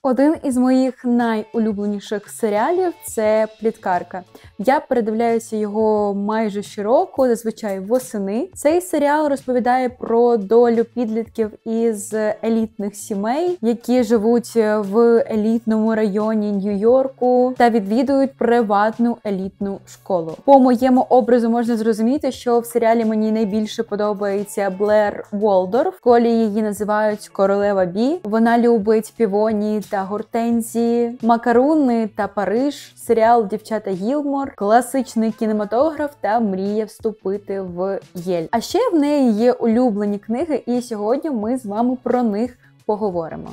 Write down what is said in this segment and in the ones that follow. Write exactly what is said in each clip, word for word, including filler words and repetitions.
Один із моїх найулюбленіших серіалів – це «Пліткарка». Я передивляюся його майже щороку, зазвичай восени. Цей серіал розповідає про долю підлітків із елітних сімей, які живуть в елітному районі Нью-Йорку та відвідують приватну елітну школу. По моєму образу можна зрозуміти, що в серіалі мені найбільше подобається Блер Волдорф. В школі її називають Королева Бі. Вона любить півоні та гортензії, макаруни та Париж, серіал «Дівчата Гілмор», класичний кінематограф та мріє вступити в Єль. А ще в неї є улюблені книги, і сьогодні ми з вами про них поговоримо.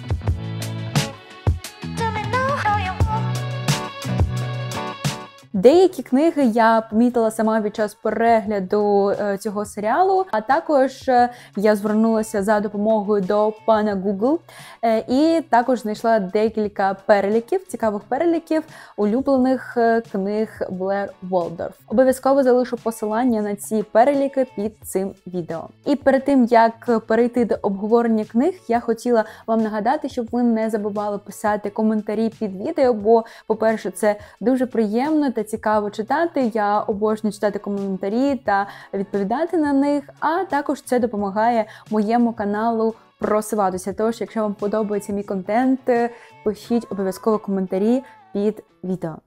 Деякі книги я помітила сама під час перегляду е, цього серіалу, а також е, я звернулася за допомогою до пана Google е, і також знайшла декілька переліків, цікавих переліків улюблених е, книг Блер Волдорф. Обов'язково залишу посилання на ці переліки під цим відео. І перед тим, як перейти до обговорення книг, я хотіла вам нагадати, щоб ви не забували писати коментарі під відео, бо, по-перше, це дуже приємно та цікаво читати, я обожнюю читати коментарі та відповідати на них, а також це допомагає моєму каналу просуватися. Тож, якщо вам подобається мій контент, пишіть обов'язково коментарі під відео.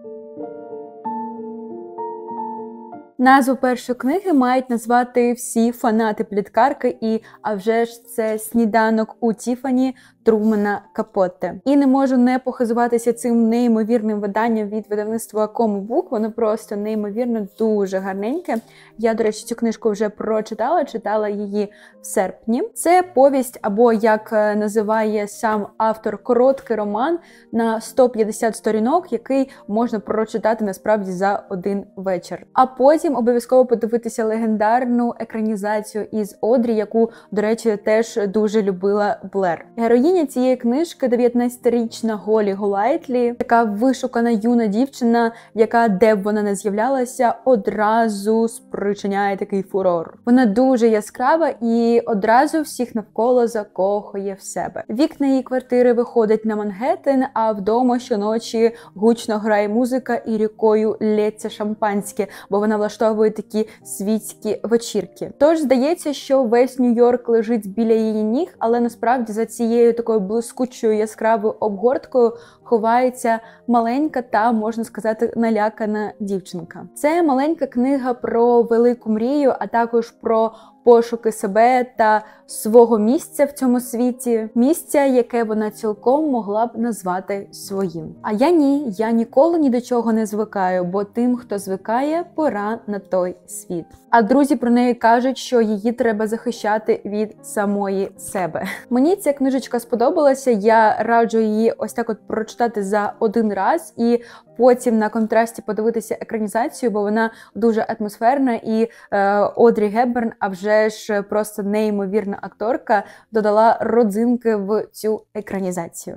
Назву першої книги мають назвати всі фанати Пліткарки, і, а вже ж, це «Сніданок у Тіфані» Трумана Капотте. І не можу не похизуватися цим неймовірним виданням від видавництва Комо Бук. Воно просто неймовірно дуже гарненьке. Я, до речі, цю книжку вже прочитала, читала її в серпні. Це повість, або, як називає сам автор, короткий роман на сто п'ятдесят сторінок, який можна прочитати насправді за один вечір. А потім обов'язково подивитися легендарну екранізацію із Одрі, яку, до речі, теж дуже любила Блер. Героїня цієї книжки – дев'ятнадцятирічна Голі Голайтлі, така вишукана юна дівчина, яка, де б вона не з'являлася, одразу спричиняє такий фурор. Вона дуже яскрава і одразу всіх навколо закохує в себе. Вікна її квартири виходять на Манхеттен, а вдома щоночі гучно грає музика і рікою лється шампанське, бо вона влаштовує такі світські вечірки. Тож здається, що весь Нью-Йорк лежить біля її ніг, але насправді за цією такою блискучою яскравою обгорткою ховається маленька та, можна сказати, налякана дівчинка. Це маленька книга про велику мрію, а також про пошуки себе та свого місця в цьому світі. Місця, яке вона цілком могла б назвати своїм. А я ні, я ніколи ні до чого не звикаю, бо тим, хто звикає, пора на той світ. А друзі про неї кажуть, що її треба захищати від самої себе. Мені ця книжечка сподобалася, я раджу її ось так от прочитати за один раз і потім на контрасті подивитися екранізацію, бо вона дуже атмосферна, і е, Одрі Гепберн, а вже ж просто неймовірна акторка, додала родзинки в цю екранізацію.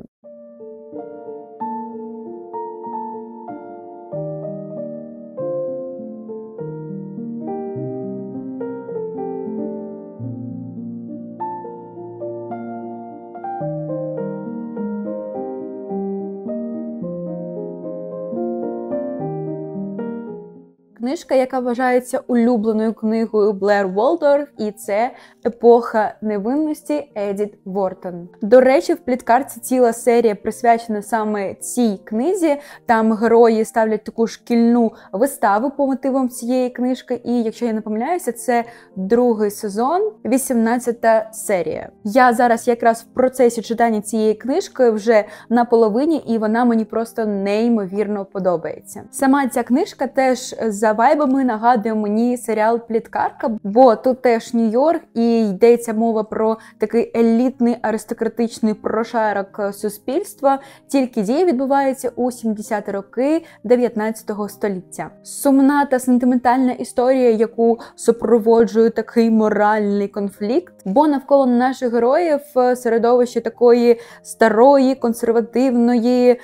Книжка, яка вважається улюбленою книгою Блер Волдорф, і це «Епоха невинності» Едіт Вортон. До речі, в Пліткарці ціла серія присвячена саме цій книзі. Там герої ставлять таку шкільну виставу по мотивам цієї книжки, і, якщо я не помиляюся, це другий сезон, вісімнадцята серія. Я зараз якраз в процесі читання цієї книжки вже на половині, і вона мені просто неймовірно подобається. Сама ця книжка теж за вайбами нагадує мені серіал «Пліткарка», бо тут теж Нью-Йорк і йдеться мова про такий елітний аристократичний прошарок суспільства, тільки дії відбуваються у сімдесяті роки дев'ятнадцятого століття. Сумна та сентиментальна історія, яку супроводжує такий моральний конфлікт, бо навколо наших героїв середовище такої старої, консервативної,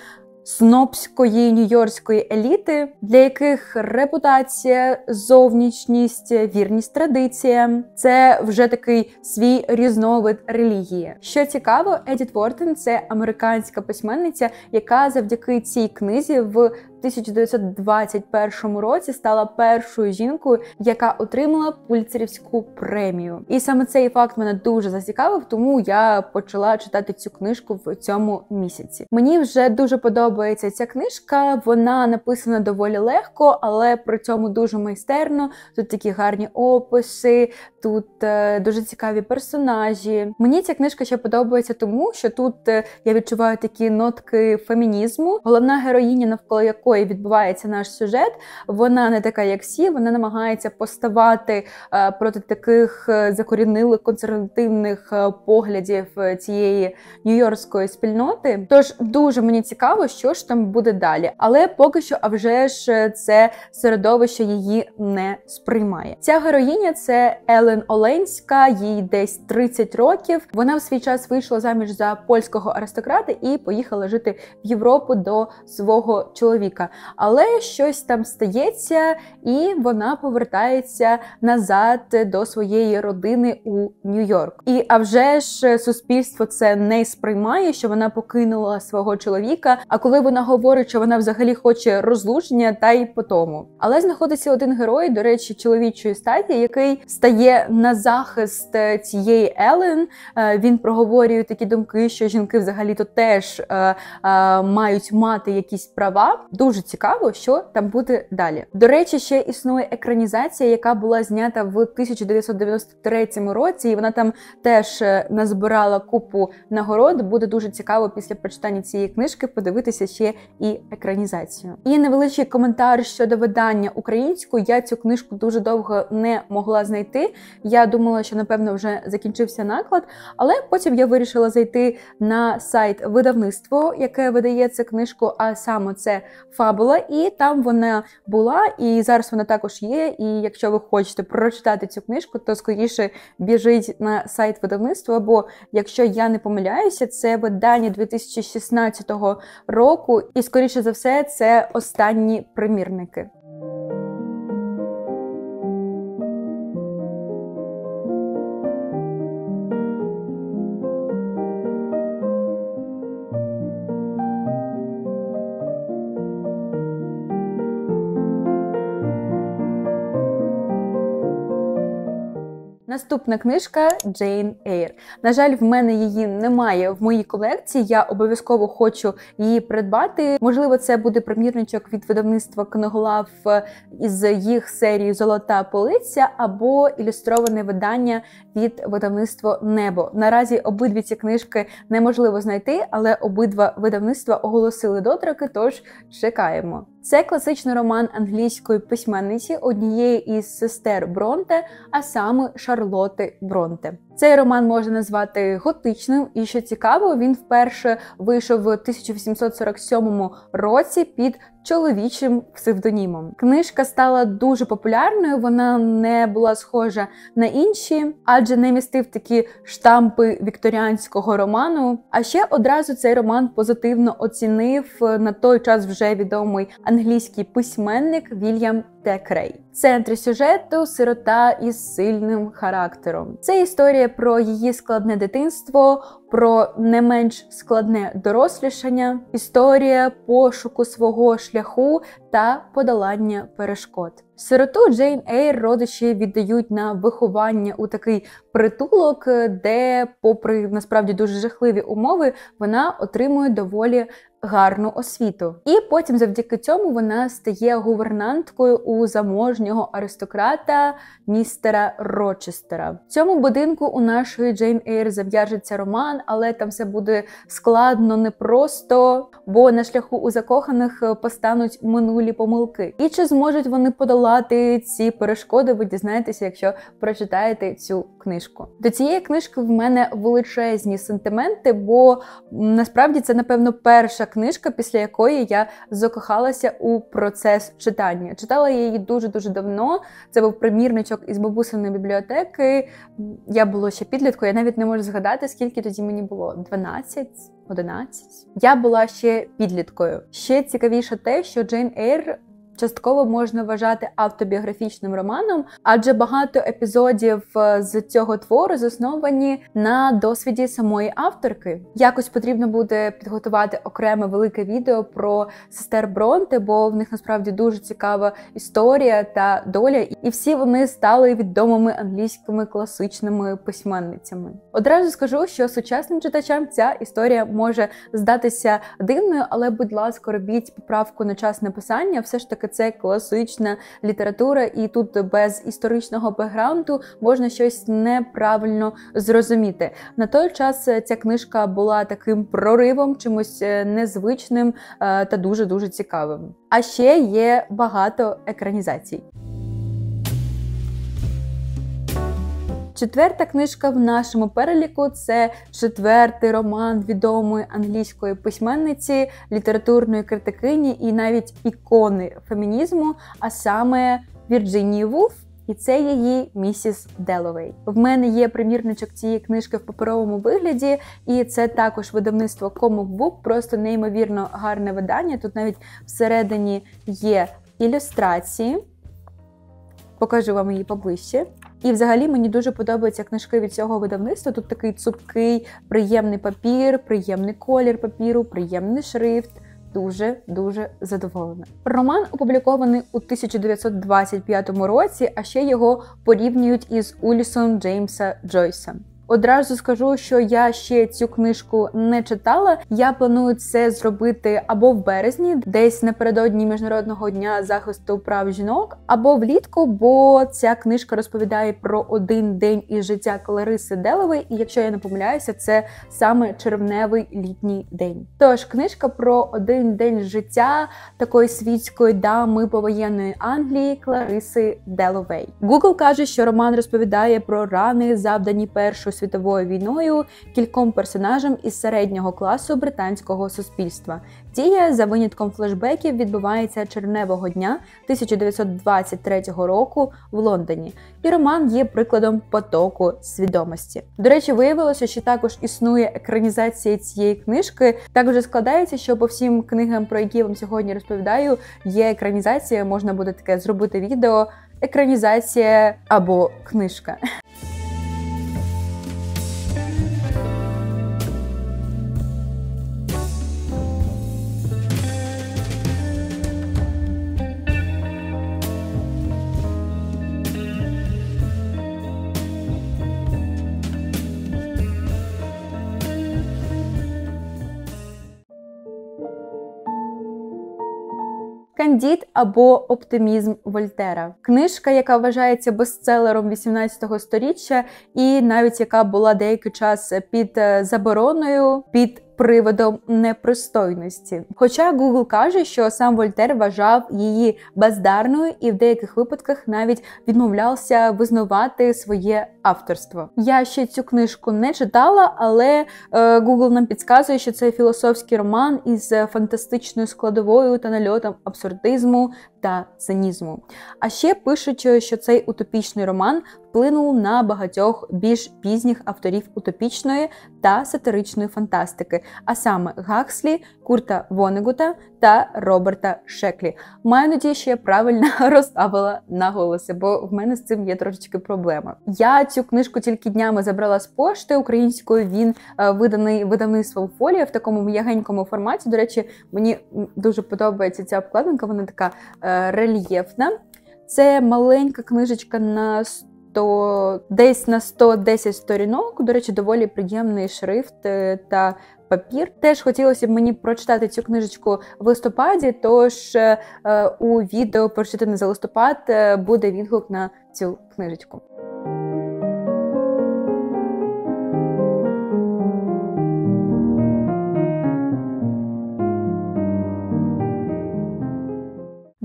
снобської нью-йоркської еліти, для яких репутація, зовнішність, вірність традиціям – це вже такий свій різновид релігії. Що цікаво, Едіт Уортон – це американська письменниця, яка завдяки цій книзі в тисяча дев'ятсот двадцять першому році стала першою жінкою, яка отримала Пулітцерівську премію. І саме цей факт мене дуже зацікавив, тому я почала читати цю книжку в цьому місяці. Мені вже дуже подобається ця книжка, вона написана доволі легко, але при цьому дуже майстерно. Тут такі гарні описи, тут е, дуже цікаві персонажі. Мені ця книжка ще подобається тому, що тут е, я відчуваю такі нотки фемінізму. Головна героїня, навколо якої відбувається наш сюжет, вона не така, як всі, вона намагається поставати е, проти таких е, закорінилих консервативних е, поглядів е, цієї нью-йоркської спільноти. Тож дуже мені цікаво, що ж там буде далі. Але поки що, а вже ж, це середовище її не сприймає. Ця героїня – це Елен Оленська, їй десь тридцять років. Вона в свій час вийшла заміж за польського аристократа і поїхала жити в Європу до свого чоловіка. Але щось там стається, і вона повертається назад до своєї родини у Нью-Йорк. І а вже ж суспільство це не сприймає, що вона покинула свого чоловіка, а коли вона говорить, що вона взагалі хоче розлучення, та й по тому. Але знаходиться один герой, до речі, чоловічої статі, який стає на захист цієї Елен. Він проговорює такі думки, що жінки взагалі-то теж е, е, мають мати якісь права. Дуже цікаво, що там буде далі. До речі, ще існує екранізація, яка була знята в тисяча дев'ятсот дев'яносто третьому році, і вона там теж назбирала купу нагород. Буде дуже цікаво після прочитання цієї книжки подивитися ще і екранізацію. І невеличкий коментар щодо видання українською. Я цю книжку дуже довго не могла знайти. Я думала, що, напевно, вже закінчився наклад, але потім я вирішила зайти на сайт видавництва, яке видає цю книжку, а саме це Фабула, і там вона була, і зараз вона також є, і якщо ви хочете прочитати цю книжку, то скоріше біжіть на сайт видавництва, бо, якщо я не помиляюся, це видання дві тисячі шістнадцятого року, і скоріше за все це останні примірники. Наступна книжка Джейн Ейр. На жаль, в мене її немає в моїй колекції, я обов'язково хочу її придбати. Можливо, це буде примірничок від видавництва Книголав із їх серії «Золота полиця» або ілюстроване видання від видавництва «Небо». Наразі обидві ці книжки неможливо знайти, але обидва видавництва оголосили дотроки, тож чекаємо. Це класичний роман англійської письменниці, однієї із сестер Бронте, а саме Шарлотти Бронте. Цей роман можна назвати готичним, і, що цікаво, він вперше вийшов в тисяча вісімсот сорок сьомому році під чоловічим псевдонімом. Книжка стала дуже популярною, вона не була схожа на інші, адже не містив такі штампи вікторіанського роману. А ще одразу цей роман позитивно оцінив на той час вже відомий англійський письменник Вільям Текрей. В центрі сюжету сирота із сильним характером. Це історія про її складне дитинство, про не менш складне дорослішання, історія пошуку свого шляху та подолання перешкод. Сироту Джейн Ейр родичі віддають на виховання у такий притулок, де, попри насправді дуже жахливі умови, вона отримує доволі гарну освіту. І потім завдяки цьому вона стає гувернанткою у заможнього аристократа містера Рочестера. В цьому будинку у нашої Джейн Ейр зав'яжеться роман, але там все буде складно, непросто, бо на шляху у закоханих постануть минулі помилки. І чи зможуть вони подолати ці перешкоди, ви дізнаєтеся, якщо прочитаєте цю книжку. До цієї книжки в мене величезні сентименти, бо насправді це, напевно, перша книжка, після якої я закохалася у процес читання. Читала я її дуже-дуже давно. Це був примірничок із бабусиної бібліотеки. Я була ще підліткою, я навіть не можу згадати, скільки тоді мені було. дванадцять? одинадцять? Я була ще підліткою. Ще цікавіше те, що Джейн Ейр частково можна вважати автобіографічним романом, адже багато епізодів з цього твору засновані на досвіді самої авторки. Якось потрібно буде підготувати окреме велике відео про сестер Бронте, бо в них насправді дуже цікава історія та доля, і всі вони стали відомими англійськими класичними письменницями. Одразу скажу, що сучасним читачам ця історія може здатися дивною, але, будь ласка, робіть поправку на час написання, все ж таки це класична література, і тут без історичного бекграунду можна щось неправильно зрозуміти. На той час ця книжка була таким проривом, чимось незвичним та дуже-дуже цікавим. А ще є багато екранізацій. Четверта книжка в нашому переліку – це четвертий роман відомої англійської письменниці, літературної критикині і навіть ікони фемінізму, а саме Вірджинії Вульф. І це її «Місіс Деловей». В мене є примірничок цієї книжки в паперовому вигляді, і це також видавництво Comic Book, просто неймовірно гарне видання. Тут навіть всередині є ілюстрації. Покажу вам її поближче. І взагалі мені дуже подобаються книжки від цього видавництва. Тут такий цупкий, приємний папір, приємний колір папіру, приємний шрифт. Дуже-дуже задоволена. Роман опублікований у тисяча дев'ятсот двадцять п'ятому році, а ще його порівнюють із Улісом Джеймса Джойса. Одразу скажу, що я ще цю книжку не читала. Я планую це зробити або в березні, десь напередодні Міжнародного дня захисту прав жінок, або влітку, бо ця книжка розповідає про один день із життя Клариси Деловей, і якщо я не помиляюся, це саме червневий літній день. Тож, книжка про один день життя такої світської дами повоєнної Англії Клариси Деловей. Google каже, що роман розповідає про рани, завдані Першою світовою війною кільком персонажам із середнього класу британського суспільства. Дія, за винятком флешбеків, відбувається червневого дня тисяча дев'ятсот двадцять третього року в Лондоні. І роман є прикладом потоку свідомості. До речі, виявилося, що також існує екранізація цієї книжки. Так вже складається, що по всім книгам, про які я вам сьогодні розповідаю, є екранізація, можна буде таке зробити відео, екранізація або книжка. «Кандід» або «Оптимізм» Вольтера. Книжка, яка вважається бестселером вісімнадцятого сторіччя і навіть яка була деякий час під забороною, під приводом непристойності. Хоча Google каже, що сам Вольтер вважав її бездарною і в деяких випадках навіть відмовлявся визнавати своє авторство. Я ще цю книжку не читала, але е, Google нам підказує, що це філософський роман із фантастичною складовою та нальотом абсурдизму та цинізму. А ще пишуть, що цей утопічний роман вплинув на багатьох більш пізніх авторів утопічної та сатиричної фантастики, а саме Гакслі, Курта Воннегута та Роберта Шеклі. Маю надію, що я правильно розставила наголоси, бо в мене з цим є трошечки проблема. Я цю книжку тільки днями забрала з пошти українською, він е, виданий видавництвом Фолія в такому м'ягенькому форматі. До речі, мені дуже подобається ця обкладинка, вона така е, рельєфна. Це маленька книжечка на сто, десь на сто десять сторінок. До речі, доволі приємний шрифт та папір. Теж хотілося б мені прочитати цю книжечку в листопаді, тож е, у відео «Прочитане за листопад» буде відгук на цю книжечку.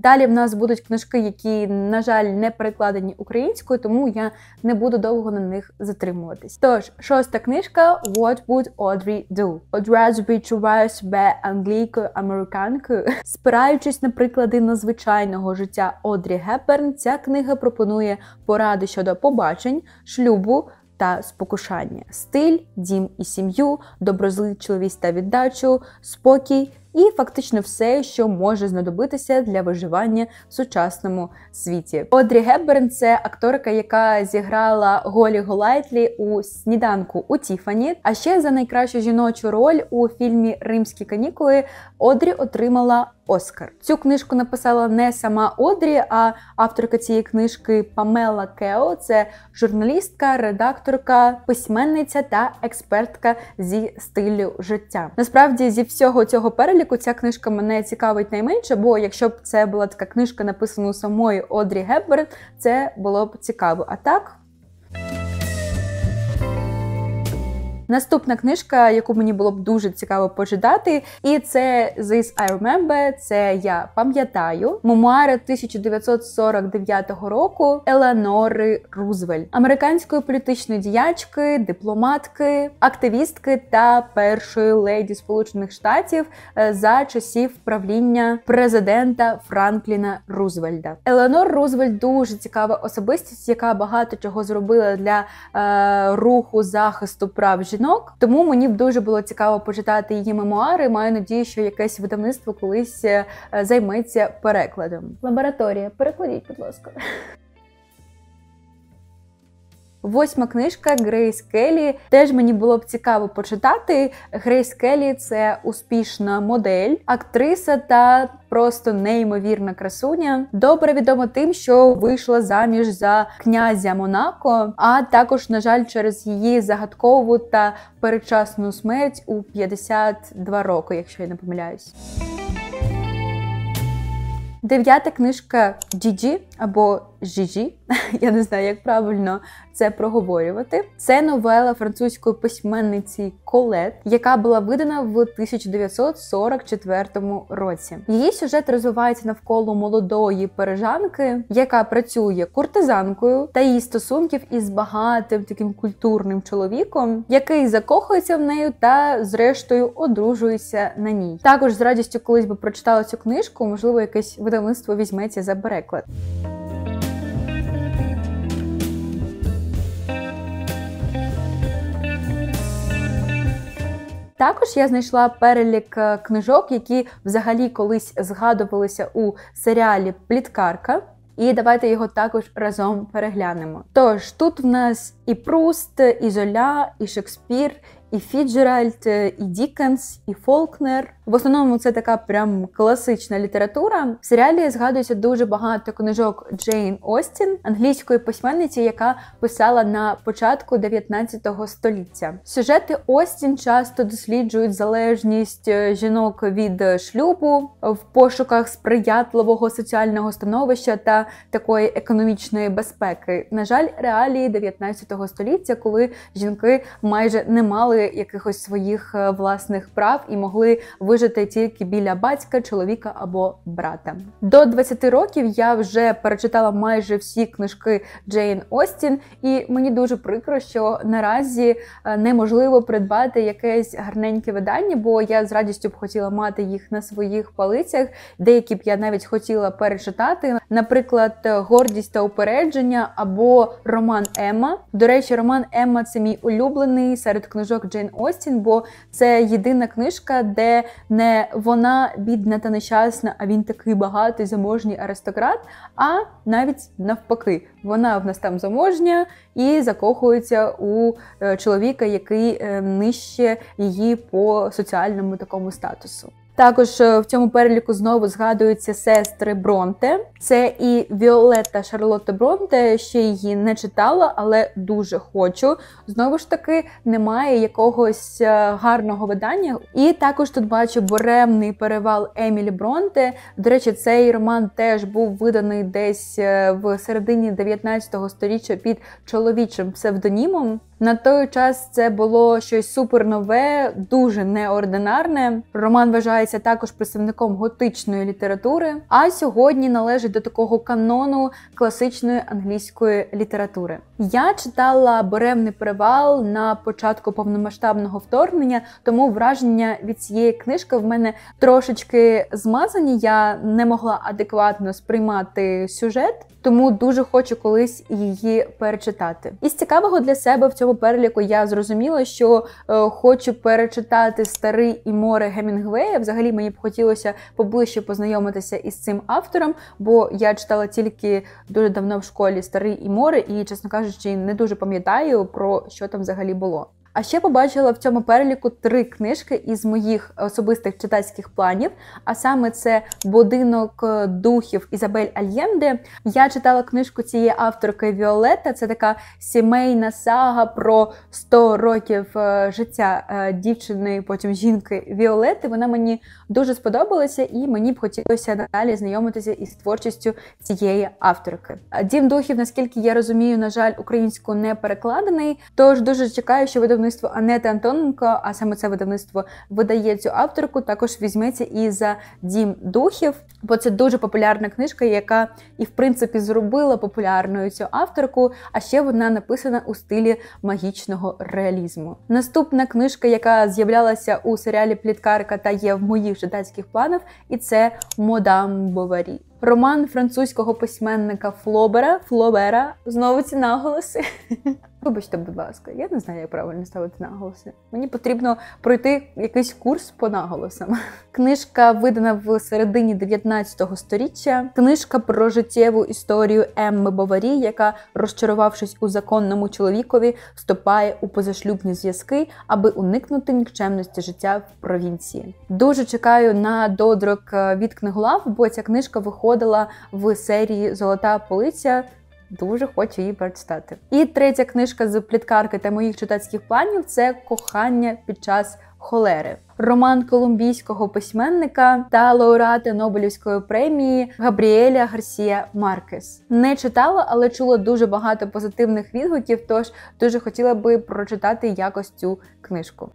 Далі в нас будуть книжки, які, на жаль, не перекладені українською, тому я не буду довго на них затримуватись. Тож, шоста книжка What would Audrey do? Одразу відчуваю себе англійкою-американкою. Спираючись на приклади надзвичайного життя Одрі Гепберн, ця книга пропонує поради щодо побачень, шлюбу та спокушання, стиль, дім і сім'ю, доброзичливість та віддачу, спокій і фактично все, що може знадобитися для виживання в сучасному світі. Одрі Гепберн – це акторка, яка зіграла Голі Голайтлі у «Сніданку у Тіфані», а ще за найкращу жіночу роль у фільмі «Римські канікули» Одрі отримала Оскар. Цю книжку написала не сама Одрі, а авторка цієї книжки Памела Кео. Це журналістка, редакторка, письменниця та експертка зі стилю життя. Насправді, зі всього цього переліку ця книжка мене цікавить найменше, бо якщо б це була така книжка, написана у самої Одрі Гепберн, це було б цікаво. А так... Наступна книжка, яку мені було б дуже цікаво почитати, і це This I Remember, це я пам'ятаю, мемуари тисяча дев'ятсот сорок дев'ятого року Елеонори Рузвельт, американської політичної діячки, дипломатки, активістки та першої леді Сполучених Штатів за часів правління президента Франкліна Рузвельта. Елеонор Рузвельт дуже цікава особистість, яка багато чого зробила для е, руху захисту прав жінок. Тому мені б дуже було цікаво почитати її мемуари. Маю надію, що якесь видавництво колись займеться перекладом. Лабораторія, перекладіть, будь ласка. Восьма книжка Грейс Келлі. Теж мені було б цікаво почитати. Грейс Келлі – це успішна модель, актриса та просто неймовірна красуня. Добре відома тим, що вийшла заміж за князя Монако, а також, на жаль, через її загадкову та передчасну смерть у п'ятдесят два роки, якщо я не помиляюсь. Дев'ята книжка Джіджі або Жіжі, я не знаю, як правильно це проговорювати. Це новела французької письменниці Колет, яка була видана в тисяча дев'ятсот сорок четвертому році. Її сюжет розвивається навколо молодої парижанки, яка працює куртизанкою, та її стосунків із багатим таким культурним чоловіком, який закохується в неї та зрештою одружується на ній. Також з радістю колись би прочитала цю книжку, можливо, якесь видавництво візьметься за переклад. Також я знайшла перелік книжок, які взагалі колись згадувалися у серіалі «Пліткарка». І давайте його також разом переглянемо. Тож, тут в нас і Пруст, і Золя, і Шекспір, і Фіджеральд, і Діккенс, і Фолкнер. В основному це така прям класична література. В серіалі згадується дуже багато книжок Джейн Остін, англійської письменниці, яка писала на початку дев'ятнадцятого століття. Сюжети Остін часто досліджують залежність жінок від шлюбу в пошуках сприятливого соціального становища та такої економічної безпеки. На жаль, реалії дев'ятнадцятого століття, коли жінки майже не мали якихось своїх власних прав і могли вижити тільки біля батька, чоловіка або брата. До двадцяти років я вже перечитала майже всі книжки Джейн Остін, і мені дуже прикро, що наразі неможливо придбати якесь гарненьке видання, бо я з радістю б хотіла мати їх на своїх полицях. Деякі б я навіть хотіла перечитати. Наприклад, «Гордість та упередження» або роман Емма. До речі, роман Емма – це мій улюблений серед книжок Джейн Остін, бо це єдина книжка, де не вона бідна та нещасна, а він такий багатий, заможній аристократ, а навіть навпаки. Вона в нас там заможня і закохується у чоловіка, який нижче її по соціальному такому статусу. Також в цьому переліку знову згадуються сестри Бронте. Це і Віолетта Шарлотта Бронте, ще її не читала, але дуже хочу. Знову ж таки, немає якогось гарного видання. І також тут бачу «Буремний перевал» Емілі Бронте. До речі, цей роман теж був виданий десь в середині дев'ятнадцятого століття під чоловічим псевдонімом. На той час це було щось супернове, дуже неординарне. Роман вважається вважається також представником готичної літератури, а сьогодні належить до такого канону класичної англійської літератури. Я читала «Буремний перевал» на початку повномасштабного вторгнення, тому враження від цієї книжки в мене трошечки змазані, я не могла адекватно сприймати сюжет, тому дуже хочу колись її перечитати. Із цікавого для себе в цьому переліку я зрозуміла, що е, хочу перечитати «Старий і море» Гемінгвея. Взагалі мені б хотілося поближче познайомитися із цим автором, бо я читала тільки дуже давно в школі «Старий і море» і, чесно кажучи, не дуже пам'ятаю, про що там взагалі було. А ще побачила в цьому переліку три книжки із моїх особистих читацьких планів, а саме це «Будинок духів» Ізабель Альєнде. Я читала книжку цієї авторки Віолетта, це така сімейна сага про сто років життя дівчини, потім жінки Віолетти. Вона мені дуже сподобалася і мені б хотілося далі знайомитися із творчістю цієї авторки. «Дім духів», наскільки я розумію, на жаль, українською не перекладений, тож дуже чекаю, що видавництво Видавництво Анети Антоненко, а саме це видавництво видає цю авторку, також візьметься і за «Дім духів», бо це дуже популярна книжка, яка і в принципі зробила популярною цю авторку, а ще вона написана у стилі магічного реалізму. Наступна книжка, яка з'являлася у серіалі «Пліткарка» та є в моїх читацьких планах, і це «Мадам Боварі». Роман французького письменника Флобера, Флобера, знову ці наголоси. Вибачте, будь ласка, я не знаю, як правильно ставити наголоси. Мені потрібно пройти якийсь курс по наголосам. Книжка видана в середині дев'ятнадцятого сторіччя. Книжка про життєву історію Емми Боварі, яка, розчарувавшись у законному чоловікові, вступає у позашлюбні зв'язки, аби уникнути нікчемності життя в провінції. Дуже чекаю на додрок від книголав, бо ця книжка виходила в серії «Золота полиця». Дуже хочу її прочитати. І третя книжка з пліткарки та моїх читацьких планів – це «Кохання під час холери». Роман колумбійського письменника та лауреата Нобелівської премії Габріеля Гарсія Маркес. Не читала, але чула дуже багато позитивних відгуків, тож дуже хотіла би прочитати якось цю книжку.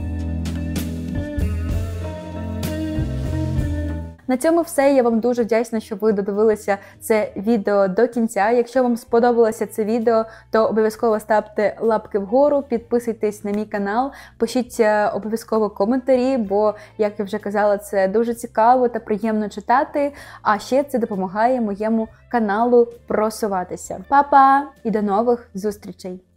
На цьому все. Я вам дуже вдячна, що ви додивилися це відео до кінця. Якщо вам сподобалося це відео, то обов'язково ставте лапки вгору, підписуйтесь на мій канал, пишіть обов'язково коментарі, бо, як я вже казала, це дуже цікаво та приємно читати, а ще це допомагає моєму каналу просуватися. Па-па і до нових зустрічей!